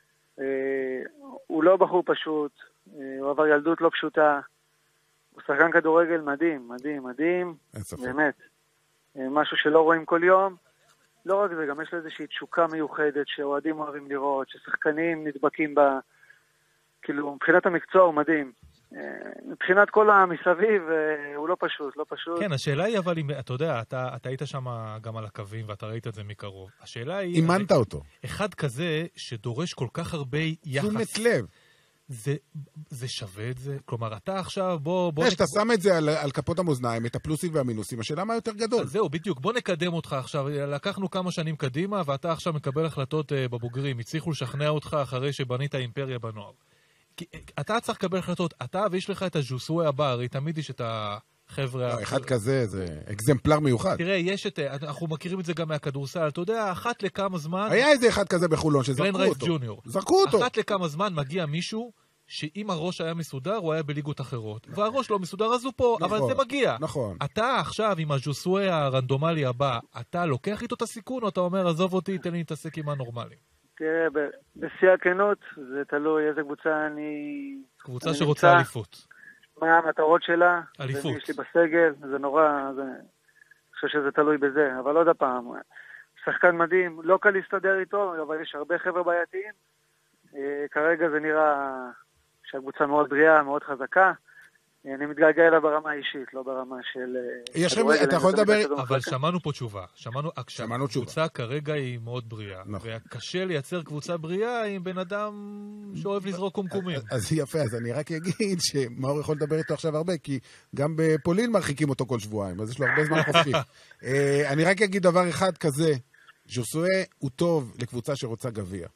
הוא לא בחור פשוט. הוא עבר ילדות לא פשוטה. הוא שחקן כדורגל מדהים, מדהים, מדהים. אין ספק. באמת. משהו שלא רואים כל יום. לא רק זה, גם יש לו איזושהי תשוקה מיוחדת שאוהדים אוהבים לראות, ששחקנים נדבקים בה. כאילו, מבחינת המקצוע הוא מדהים. מבחינת כל המסביב, הוא לא פשוט, לא פשוט. כן, השאלה היא אבל, אם, אתה יודע, אתה, אתה היית שם גם על הקווים, ואתה ראית את זה מקרוב. השאלה היא... אימנת אותו. אחד כזה שדורש כל כך הרבה יחס... תשומת לב. זה, זה שווה את זה? כלומר, אתה עכשיו, בוא... בוא יש, אתה שם את זה על, על כפות המאזניים, את הפלוסים והמינוסים, השאלה מה יותר גדול. אז זהו, בדיוק. בוא נקדם אותך עכשיו. לקחנו כמה שנים קדימה, ואתה עכשיו מקבל החלטות בבוגרים. הצליחו לשכנע אותך אחרי שבנית האימפריה בנוער. אתה צריך לקבל החלטות, אתה ויש לך את הז'וסואה הבא, הרי תמיד יש את החבר'ה... אחד כזה, זה אקזמפלר מיוחד. תראה, יש את... אנחנו מכירים את זה גם מהכדורסל, אתה יודע, אחת לכמה זמן... היה איזה אחד כזה בחולון שזרקו אותו. ג'וניור. זרקו אותו. אחת לכמה זמן מגיע מישהו שאם הראש היה מסודר, הוא היה בליגות אחרות. והראש לא מסודר, אז הוא פה, אבל זה מגיע. נכון. אתה עכשיו, עם הז'וסואה הרנדומלי הבא, אתה לוקח איתו את הסיכון, או אתה אומר, עזוב אותי, תן לי להתעסק עם הנורמלים? תראה, בשיא הכנות, זה תלוי איזה קבוצה אני... קבוצה שרוצה אליפות. מה המטרות שלה? אליפות. יש לי בסגל, זה נורא, זה... אני חושב שזה תלוי בזה, אבל עוד הפעם, שחקן מדהים, לא קל להסתדר איתו, אבל יש הרבה חבר'ה בעייתיים. כרגע זה נראה שהקבוצה מאוד בריאה, מאוד חזקה. אני מתגעגע אליו ברמה האישית, לא ברמה של... יש לכם, אתה יכול לדבר... אבל שמענו פה תשובה. שמענו תשובה. הקבוצה כרגע היא מאוד בריאה. וקשה לייצר קבוצה בריאה עם בן אדם שאוהב לזרוק קומקומים. אז יפה, אז אני רק אגיד שמאור יכול לדבר איתו עכשיו הרבה, כי גם בפולין מרחיקים אותו כל שבועיים, אז יש לו הרבה זמן חופשי. אני רק אגיד דבר אחד כזה, ז'וסואה הוא טוב לקבוצה שרוצה גביע.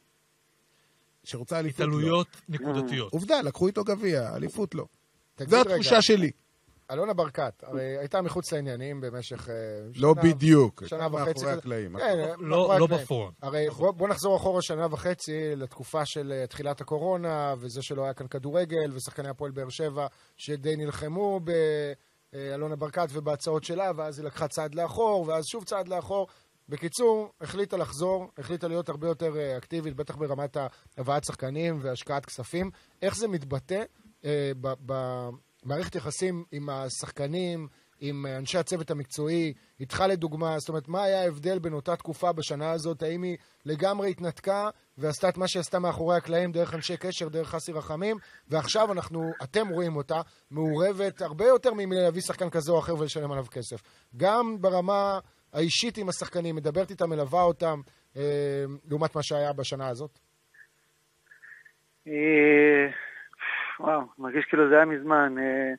שרוצה אליפות לא. התעלויות נקודתיות. עובדה, לקחו איתו גביע, אליפות לא. זו התחושה שלי. אלונה ברקת, הרי הייתה מחוץ לעניינים במשך... לא בדיוק. שנה וחצי. מאחורי הקלעים. לא בפרונט. הרי בוא נחזור אחורה שנה וחצי לתקופה של תחילת הקורונה, וזה שלא היה כאן כדורגל, ושחקני הפועל באר שבע שדי נלחמו באלונה ברקת ובהצעות שלה, ואז היא לקחה צעד לאחור, ואז שוב צעד לאחור, בקיצור, החליטה לחזור, החליטה להיות הרבה יותר אקטיבית, בטח ברמת הבאת שחקנים והשקעת כספים. איך זה מתבטא אה, במערכת יחסים עם השחקנים, עם אנשי הצוות המקצועי, איתך לדוגמה, זאת אומרת, מה היה ההבדל בין אותה תקופה בשנה הזאת? האם היא לגמרי התנתקה ועשתה את מה שעשתה מאחורי הקלעים דרך אנשי קשר, דרך חסי רחמים, ועכשיו אנחנו, אתם רואים אותה, מעורבת הרבה יותר מלהביא שחקן כזה או אחר ולשלם עליו כסף. גם ברמה האישית עם השחקנים, מדברת איתם, מלווה אותם, אה, לעומת מה שהיה בשנה הזאת? וואו, מרגיש כאילו זה היה מזמן.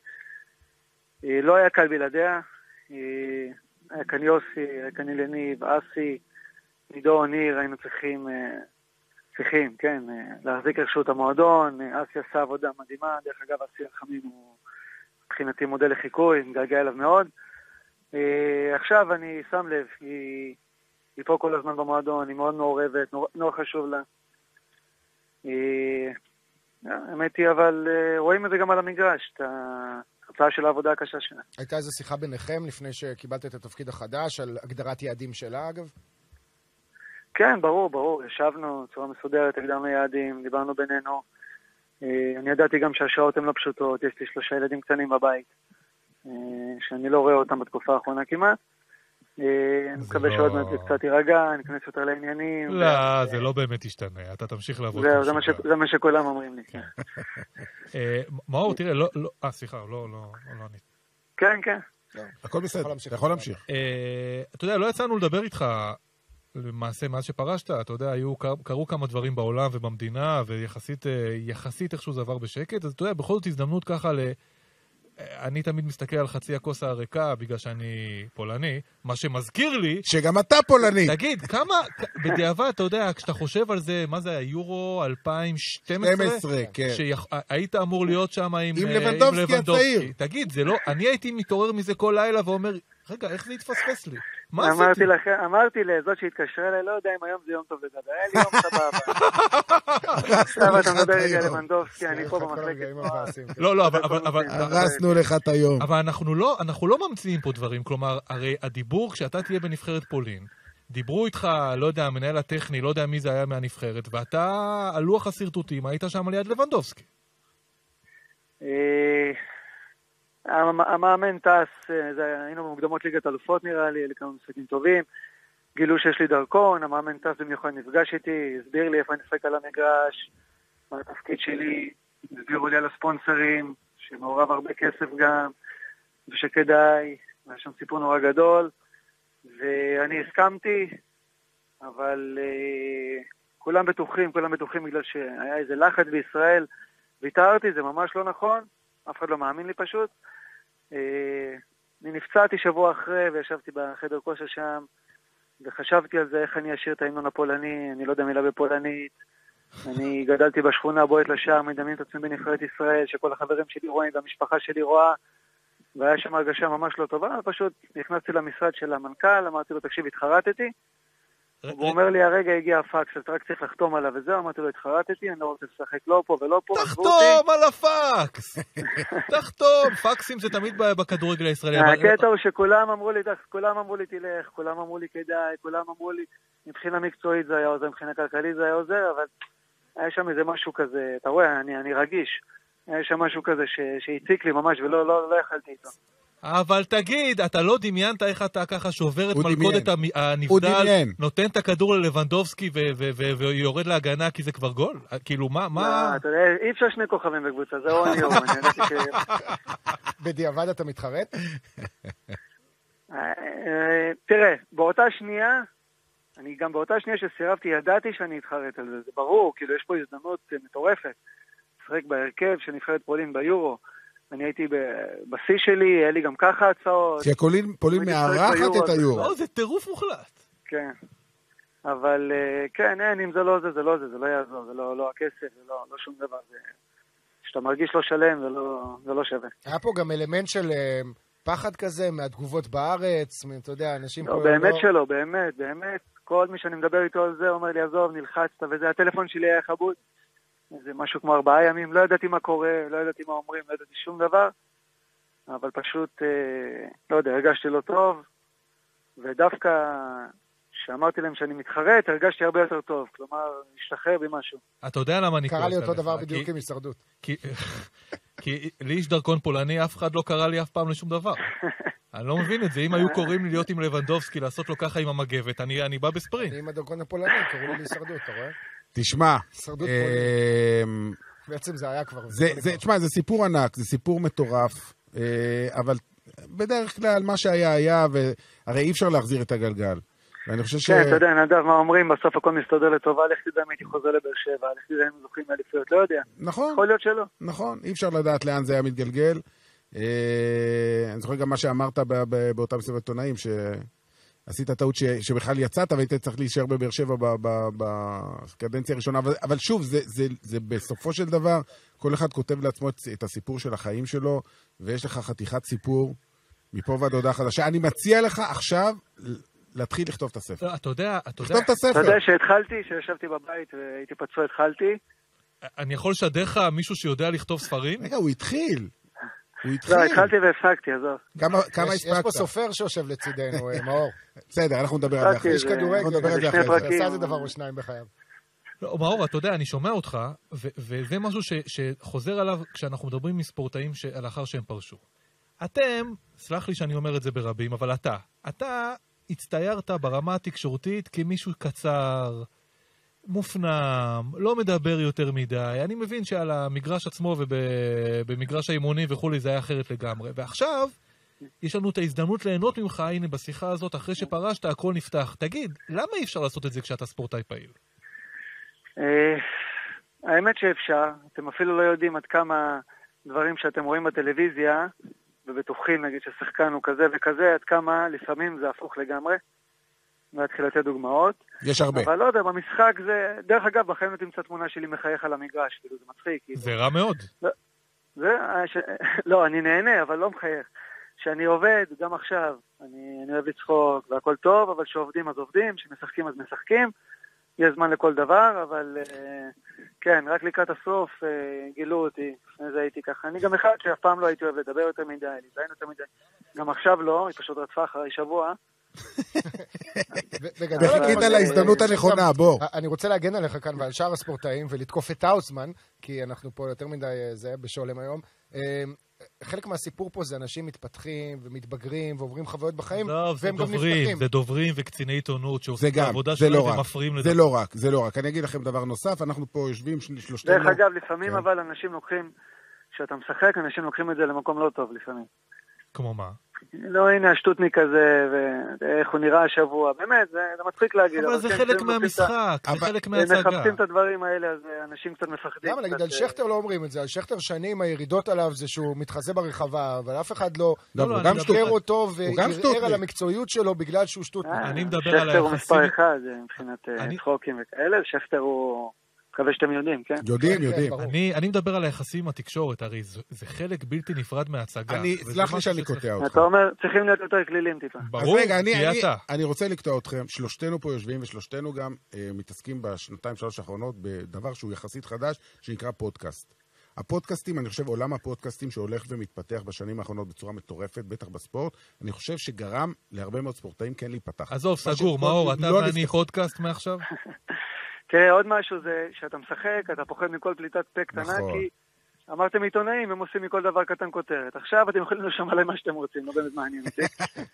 לא היה קל בלעדיה, היה כאן יוסי, היה כאן אילניב, אסי, עידו, ניר, היינו צריכים, צריכים, כן, להחזיק איכשהו את המועדון. אסי עשה עבודה מדהימה, דרך אגב אסי רחמים הוא מבחינתי מודל לחיקוי, מתגעגע אליו מאוד. עכשיו אני שם לב, היא, היא פה כל הזמן במועדון, היא מאוד מעורבת, נורא, נורא חשוב לה. האמת היא, אבל רואים את זה גם על המגרש, את התוצאה של העבודה הקשה שלה. הייתה איזו שיחה ביניכם לפני שקיבלת את התפקיד החדש, על הגדרת יעדים שלה אגב? כן, ברור, ברור. ישבנו צורה מסודרת, הגדרנו יעדים, דיברנו בינינו. אני ידעתי גם שהשעות הן לא פשוטות, יש לי שלושה ילדים קטנים בבית, שאני לא רואה אותם בתקופה האחרונה כמעט. אני מקווה שעוד מעט זה קצת יירגע, אני אכנס יותר לעניינים. לא, זה לא באמת ישתנה, אתה תמשיך לעבוד. זה מה שכולם אומרים לי. מאור, תראה, לא, אה, סליחה, לא, לא, לא אני. כן, כן. הכל בסדר, אתה יכול להמשיך. אתה יודע, לא יצאנו לדבר איתך, למעשה, מאז שפרשת, אתה יודע, קרו כמה דברים בעולם ובמדינה, ויחסית איכשהו זה עבר בשקט, אז אתה יודע, בכל זאת הזדמנות ככה ל... אני תמיד מסתכל על חצי הכוס הריקה בגלל שאני פולני, מה שמזכיר לי... שגם אתה פולני. תגיד, כמה, בדיעבד, אתה יודע, כשאתה חושב על זה, מה זה, היורו אלפיים ושתים עשרה? שתים עשרה, כן. שהיית אמור להיות שם עם... עם לבנדובסקי הצעיר. תגיד, זה לא... אני הייתי מתעורר מזה כל לילה ואומר, רגע, איך זה התפספס לי? מה עשיתי? אמרתי לכם, אמרתי לזאת שהתקשרה אליי, לא יודע אם היום זה יום טוב לדבר, היה לי יום סבבה. עכשיו אתה מדבר רגע לבנדובסקי, אני פה במחלקת. לא, לא, אבל... הרסנו לך את היום. אבל אנחנו לא ממציאים פה דברים, כלומר, הרי הדיבור, כשאתה תהיה בנבחרת פולין, דיברו איתך, לא יודע, המנהל הטכני, לא יודע מי זה היה מהנבחרת, ואתה, על לוח הסרטוטים, היית שם ליד לבנדובסקי. המאמן טס, היינו במוקדמות ליגת אלופות נראה לי, אלה כמה משחקים טובים, גילו שיש לי דרכון, המאמן טס במיוחד נפגש איתי, הסביר לי איפה אני נפק על המגרש, מה התפקיד שלי, הסבירו לי על הספונסרים, שמעורב הרבה כסף גם, ושכדאי, והיה שם סיפור נורא גדול, ואני הסכמתי, אבל uh, כולם בטוחים, כולם בטוחים בגלל שהיה איזה לחץ בישראל, והתארתי, זה ממש לא נכון, אף אחד לא מאמין לי פשוט. Uh, אני נפצעתי שבוע אחרי, וישבתי בחדר כושר שם, וחשבתי על זה, איך אני אשאיר את ההמנון הפולני, אני לא יודע מילה בפולנית, אני גדלתי בשכונה בועט לשער, מדמיין את עצמי בנבחרת ישראל, שכל החברים שלי רואים והמשפחה שלי רואה, והיה שם הרגשה ממש לא טובה, פשוט נכנסתי למשרד של המנכ"ל, אמרתי לו, תקשיב, התחרטתי, הוא אומר לי, הרגע הגיע הפקס, אתה רק צריך לחתום עליו וזהו, אמרתי לו, התחרטתי, אני לא רוצה לשחק לא פה ולא פה. תחתום על הפקס! תחתום! פקסים זה תמיד בכדורגל הישראלי. הקטע הוא שכולם אמרו לי, כולם אמרו לי, תלך, כולם אמרו לי כדאי, כולם אמרו לי, מבחינה מקצועית זה היה עוזר, מבחינה כלכלית זה היה עוזר, אבל היה שם איזה משהו כזה, אתה רואה, אני, אני רגיש. היה שם משהו כזה שהציק לי ממש ולא לא, לא יכלתי איתו. אבל תגיד, אתה לא דמיינת איך אתה ככה שובר את מלכודת הנבדל, נותן את הכדור ללבנדובסקי ויורד להגנה כי זה כבר גול? כאילו, מה? אתה יודע, אי אפשר שני כוכבים בקבוצה, זה או אני או אני ידעתי ש... בדיעבד אתה מתחרט? תראה, באותה שנייה, אני גם באותה שנייה שסירבתי, ידעתי שאני אתחרט על זה, זה ברור, כאילו יש פה הזדמנות מטורפת, לשחק בהרכב של נבחרת פולין ביורו, אני הייתי בשיא שלי, היה לי גם ככה הצעות. שפולין מארחת את היורו. לא, זה טירוף מוחלט. כן, אבל כן, אין, אם זה לא זה, זה לא זה, זה לא יעזור, זה לא הכסף, זה לא שום דבר, שאתה מרגיש לא שלם, זה לא שווה. היה פה גם אלמנט של פחד כזה מהתגובות בארץ, אתה יודע, אנשים פה... באמת שלא, באמת, באמת, כל מי שאני מדבר איתו על זה אומר לי, עזוב, נלחצת, וזה הטלפון שלי היה חבוד. זה משהו כמו ארבעה ימים, לא ידעתי מה קורה, לא ידעתי מה אומרים, לא ידעתי שום דבר, אבל פשוט, אה, לא יודע, הרגשתי לא טוב, ודווקא כשאמרתי להם שאני מתחרט, הרגשתי הרבה יותר טוב. כלומר, השתחרר במשהו. אתה יודע למה אני כועס קרה לי עליך? אותו דבר כי- בדיוק עם הישרדות. כי, כי לי יש דרכון פולני, אף אחד לא קרא לי אף פעם לשום דבר. אני לא מבין את זה. אם היו קוראים לי להיות עם לבנדובסקי, לעשות לו ככה עם המגבת, אני, אני בא בספרינט. אני עם הדרכון הפולני, קראו לי הישרדות, אתה רואה? תשמע, הישרדות אה, פולנית. בעצם זה היה כבר... זה, זה, תשמע, זה סיפור ענק, זה סיפור מטורף, אה, אבל בדרך כלל מה שהיה היה, והרי אי אפשר להחזיר את הגלגל. ואני חושב ש... כן, אתה יודע, נדב, מה אומרים? בסוף הכל מסתדר לטובה, לך תדע אם הייתי חוזר לבאר שבע, לך תדע אם זוכים מאליפויות, לא יודע. נכון, יכול להיות שלא. נכון, אי אפשר לדעת לאן זה היה מתגלגל. אה, אני זוכר גם מה שאמרת ב- ב- באותם סביב עיתונאים, שעשית טעות ש- שבכלל יצאת והיית צריך להישאר בבאר שבע ב- ב- בקדנציה הראשונה, אבל, אבל שוב, זה, זה, זה בסופו של דבר, כל אחד כותב לעצמו את, את הסיפור של החיים שלו, ויש לך חתיכת סיפור מפה ועד הודעה חדשה. אני מציע לך עכשיו להתחיל לכתוב את הספר. לא, אתה יודע, אתה יודע, לכתוב את אתה הספר. יודע שהתחלתי, שישבתי בבית והייתי פצוע, התחלתי. אני יכול לשדר לך מישהו שיודע לכתוב ספרים? רגע, הוא התחיל. הוא התחיל. לא, התחלתי והפסקתי, עזוב. כמה, כמה יש, יש פה הספקת? סופר שיושב לצידנו, אה, מאור. בסדר, אנחנו נדבר על זה אחרי. זה- איש כדורגל, אנחנו נדבר על זה שני אחרי. פרקים. עשה איזה דבר או שניים בחייו. לא, מאור, אתה יודע, אני שומע אותך, ו- וזה משהו ש- שחוזר עליו כשאנחנו מדברים מספורטאים ש- לאחר שהם פרשו. אתם, סלח לי שאני אומר את זה ברבים, אבל אתה, אתה הצטיירת ברמה התקשורתית כמישהו קצר, מופנם, לא מדבר יותר מדי. אני מבין שעל המגרש עצמו ובמגרש האימונים וכולי זה היה אחרת לגמרי. ועכשיו יש לנו את ההזדמנות ליהנות ממך, הנה בשיחה הזאת, אחרי שפרשת הכל נפתח. תגיד, למה אי אפשר לעשות את זה כשאתה ספורטאי פעיל? אה, האמת שאפשר, אתם אפילו לא יודעים עד כמה דברים שאתם רואים בטלוויזיה, ובטוחים נגיד ששחקן הוא כזה וכזה, עד כמה לפעמים זה הפוך לגמרי. להתחיל לתת דוגמאות. יש הרבה. אבל לא יודע, במשחק זה... דרך אגב, בחיים לא תמצא תמונה שלי מחייך על המגרש, כאילו זה מצחיק. כאילו. זה רע מאוד. זה... ש... לא, אני נהנה, אבל לא מחייך. כשאני עובד, גם עכשיו, אני, אני אוהב לצחוק והכל טוב, אבל כשעובדים אז עובדים, כשמשחקים אז משחקים. יש זמן לכל דבר, אבל כן, רק לקראת הסוף גילו אותי, לפני זה הייתי ככה. אני גם אחד שאף פעם לא הייתי אוהב לדבר יותר מדי, להיזיין יותר מדי. גם עכשיו לא, היא פשוט רדפה אחרי שבוע. תגיד על ההזדמנות הנכונה, בוא. אני רוצה להגן עליך כאן ועל שאר הספורטאים ולתקוף את האוסמן, כי אנחנו פה יותר מדי זה בשולם היום. חלק מהסיפור פה זה אנשים מתפתחים ומתבגרים ועוברים חוויות בחיים, לא, זה והם גם דוברים, נפתחים. זה דוברים וקציני עיתונות זה שעושים את גם, העבודה זה לא שלהם רק. ומפריעים זה לדבר. לא רק, זה לא רק. אני אגיד לכם דבר נוסף, אנחנו פה יושבים שלושתנו. דרך אגב, לפעמים כן. אבל אנשים לוקחים, כשאתה משחק, אנשים לוקחים את זה למקום לא טוב לפעמים. כמו מה? לא, הנה השטוטניק הזה, ואיך הוא נראה השבוע, באמת, זה, זה מצחיק להגיד. אבל זה כן, חלק הם מהמשחק, זה אבל- חלק הם מההצגה. מחפשים את הדברים האלה, אז אנשים קצת מפחדים. למה? נגיד קצת, על שכטר לא אומרים את זה, על שכטר שנים הירידות עליו זה שהוא מתחזה ברחבה, אבל אף אחד לא לא, לא, הוא אני גם מדבר- שטות. דוקר אותו הוא גם וערער שטותניק. על המקצועיות שלו בגלל שהוא שטותניק. אה, אני מדבר על שכטר הוא היחסים- מספר אחד, מבחינת אה, אני- צחוקים וכאלה, שכטר הוא... מקווה שאתם יודעים, כן? יודעים, כן, יודעים. ברור. אני, אני מדבר על היחסים עם התקשורת, הרי זה, זה חלק בלתי נפרד מההצגה. אני, וזה סלח לי משהו שאני שצריך- קוטע אותך. אתה אומר, צריכים להיות יותר כלילים טיפה. אז ברור, רגע, אני, תהיה אני, אתה. אני רוצה לקטוע אתכם. שלושתנו פה יושבים, ושלושתנו גם אה, מתעסקים בשנתיים, שלוש האחרונות בדבר שהוא יחסית חדש, שנקרא פודקאסט. הפודקאסטים, אני חושב, עולם הפודקאסטים שהולך ומתפתח בשנים האחרונות בצורה מטורפת, בטח בספורט, אני חושב שגרם להרבה מאוד ספורטאים כן להיפתח. עזוב, מה סגור, שפה מאור, אתה לא ואני נפתח. פודקאסט מעכשיו? תראה, עוד משהו זה שאתה משחק, אתה פוחד מכל פליטת פה קטנה, נכון. כי אמרתם עיתונאים, הם עושים מכל דבר קטן כותרת. עכשיו אתם יכולים לשמוע עליהם מה שאתם רוצים, לא באמת מעניין אותי.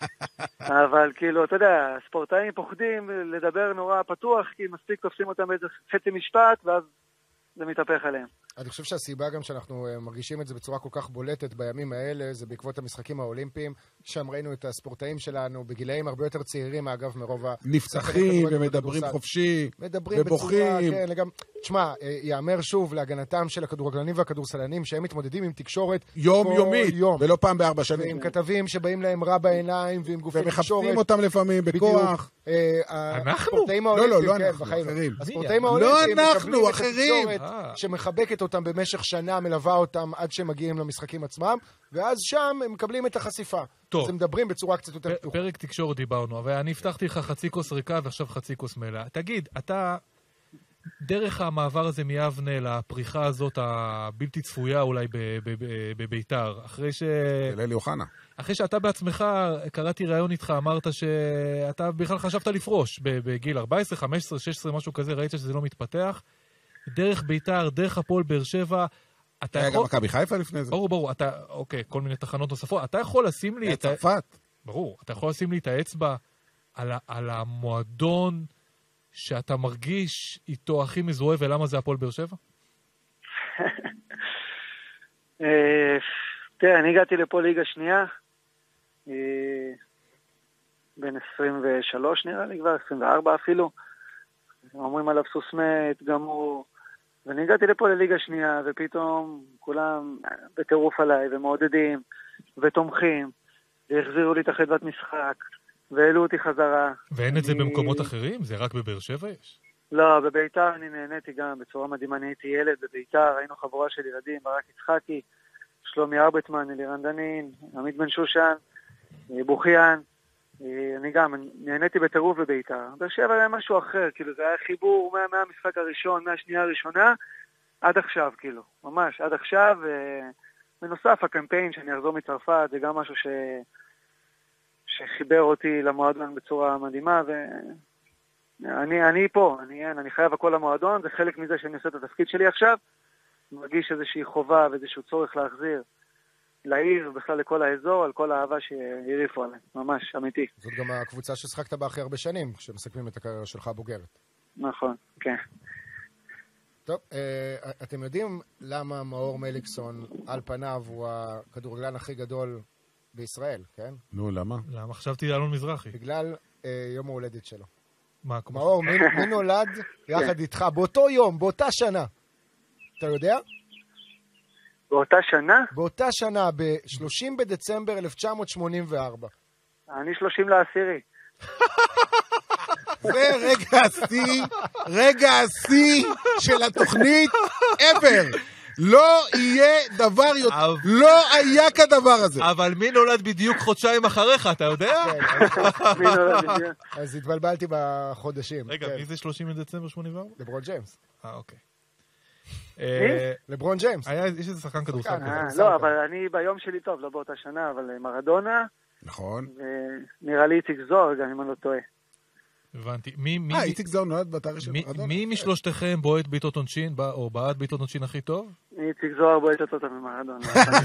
אבל כאילו, אתה יודע, ספורטאים פוחדים לדבר נורא פתוח, כי מספיק תופסים אותם באיזה חצי משפט, ואז זה מתהפך עליהם. אני חושב שהסיבה גם שאנחנו אה, מרגישים את זה בצורה כל כך בולטת בימים האלה, זה בעקבות המשחקים האולימפיים, שם ראינו את הספורטאים שלנו בגילאים הרבה יותר צעירים, אגב, מרוב ה... נפצחים כדורגל ומדברים וכדורסל. חופשי, מדברים בצורה, ובוכים. כן, גם... תשמע, יאמר שוב להגנתם של הכדורגלנים והכדורסלנים, שהם מתמודדים עם תקשורת יום-יומית, כל יום. ולא פעם בארבע שנים. ועם כתבים שבאים להם רע בעיניים, ועם גופי תקשורת. ומחפשים אותם לפעמים בכוח. אנחנו? הספורטאים לא, לא, האולימפיים, לא כן, אנחנו, בחיים. אחרים. הספורטאים לא האולימפיים אנחנו, מקבלים את אחרים. התקשורת אה. שמחבקת אותם במשך שנה, מלווה אותם עד שהם מגיעים למשחקים עצמם, ואז שם הם מקבלים את החשיפה. טוב. אז הם מדברים בצורה קצת יותר פ- פתוחה. פרק תקשורת דיברנו, אבל אני הבטחתי לך חצי כוס ריקה ועכשיו חצי כוס מלאה. תגיד, אתה... דרך המעבר הזה מיבנה לפריחה הזאת הבלתי צפויה אולי בביתר, אחרי ש... אלי אוחנה. אחרי שאתה בעצמך, קראתי ראיון איתך, אמרת שאתה בכלל חשבת לפרוש בגיל ארבע עשרה, חמש עשרה, שש עשרה, משהו כזה, ראית שזה לא מתפתח. דרך ביתר, דרך הפועל באר שבע, אתה היה יכול... גם מכבי חיפה לפני זה. ברור, ברור, אתה, אוקיי, כל מיני תחנות נוספות. אתה יכול לשים לי את... צרפת. ברור, אתה יכול לשים לי את האצבע על, על המועדון שאתה מרגיש איתו הכי מזוהה, ולמה זה הפועל באר שבע? תראה, אני הגעתי לפה ליגה שנייה, בין עשרים ושלוש נראה לי כבר, עשרים וארבע אפילו. אומרים עליו סוס מת, גמור. ואני הגעתי לפה לליגה שנייה, ופתאום כולם בטירוף עליי, ומעודדים, ותומכים, והחזירו לי את החדוות משחק, והעלו אותי חזרה. ואין את זה אני... במקומות אחרים? זה רק בבאר שבע יש? לא, בביתר אני נהניתי גם בצורה מדהימה. אני הייתי ילד בביתר, היינו חבורה של ילדים, ברק יצחקי, שלומי ארבטמן, אלירן דנין, עמית בן שושן, בוכיאן. אני גם נהניתי בטירוף בביתר. באר שבע היה משהו אחר, כאילו זה היה חיבור מה, מהמשחק הראשון, מהשנייה הראשונה, עד עכשיו, כאילו, ממש, עד עכשיו. בנוסף, הקמפיין שאני אחזור מצרפת, זה גם משהו ש... שחיבר אותי למועדון בצורה מדהימה, ואני אני פה, אני, אני חייב הכל למועדון, זה חלק מזה שאני עושה את התפקיד שלי עכשיו, מרגיש איזושהי חובה ואיזשהו צורך להחזיר לעיר, בכלל לכל האזור, על כל האהבה שהריפו עליהם, ממש, אמיתי. זאת גם הקבוצה ששחקת בה הכי הרבה שנים, כשמסכמים את הקריירה שלך הבוגרת. נכון, כן. טוב, אתם יודעים למה מאור מליקסון על פניו הוא הכדורגלן הכי גדול בישראל, כן? נו, למה? למה? חשבתי אלון מזרחי. בגלל יום ההולדת שלו. מה? מאור, מי נולד יחד איתך באותו יום, באותה שנה? אתה יודע? באותה שנה? באותה שנה, ב-שלושים בדצמבר אלף תשע מאות שמונים וארבע. אני שלושים לעשירי. זה רגע השיא, רגע השיא של התוכנית ever. לא יהיה דבר יותר, לא היה כדבר הזה. אבל מי נולד בדיוק חודשיים אחריך, אתה יודע? מי נולד בדיוק? אז התבלבלתי בחודשים. רגע, מי זה שלושים לדצמבר שמונים וארבע? לברון ג'יימס. אה, אוקיי. לברון ג'יימס. יש איזה שחקן כדורסל כזה. לא, אבל אני ביום שלי טוב, לא באותה שנה, אבל מרדונה. נכון. נראה לי איציק זוהר, גם אם אני לא טועה. הבנתי. אה, איציק זוהר נולד בתאריך של מרדונה. מי משלושתכם בועט בעיטות עונשין, או בעט בעיטות עונשין הכי טוב? איציק זוהר בועט אותו ממרדונה.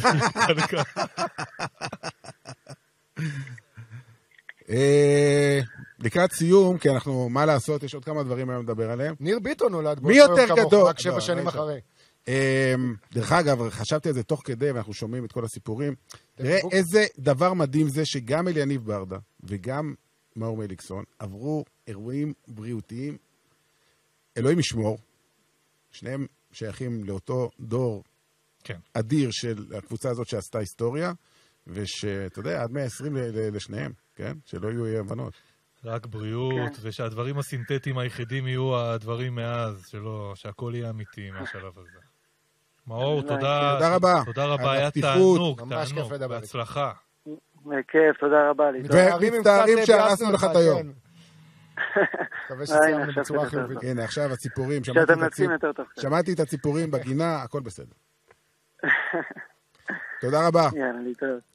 לקראת סיום, כי אנחנו, מה לעשות, יש עוד כמה דברים היום לדבר עליהם. ניר ביטון נולד מי יותר גדול? רק שבע שנים אחרי. דרך אגב, חשבתי על זה תוך כדי, ואנחנו שומעים את כל הסיפורים. תראה איזה דבר מדהים זה שגם אליניב ברדה וגם מאור מליקסון עברו אירועים בריאותיים. אלוהים ישמור. שניהם שייכים לאותו דור כן. אדיר של הקבוצה הזאת שעשתה היסטוריה, ושאתה יודע, עד מאה ועשרים לשניהם, כן? שלא יהיו אי הבנות. רק בריאות, כן. ושהדברים הסינתטיים היחידים יהיו הדברים מאז, שלא, שהכל יהיה אמיתי מהשלב הזה. מאור, תודה. תודה רבה. תודה רבה, היה תענוג, ממש כיף לדבר. בהצלחה. כיף, תודה רבה. ומצטערים שהרסנו לך את היום. מקווה שסיימנו בצורה חיובית. הנה, עכשיו הציפורים. שמעתי את הציפורים בגינה, הכל בסדר. תודה רבה. יאללה, להתראות.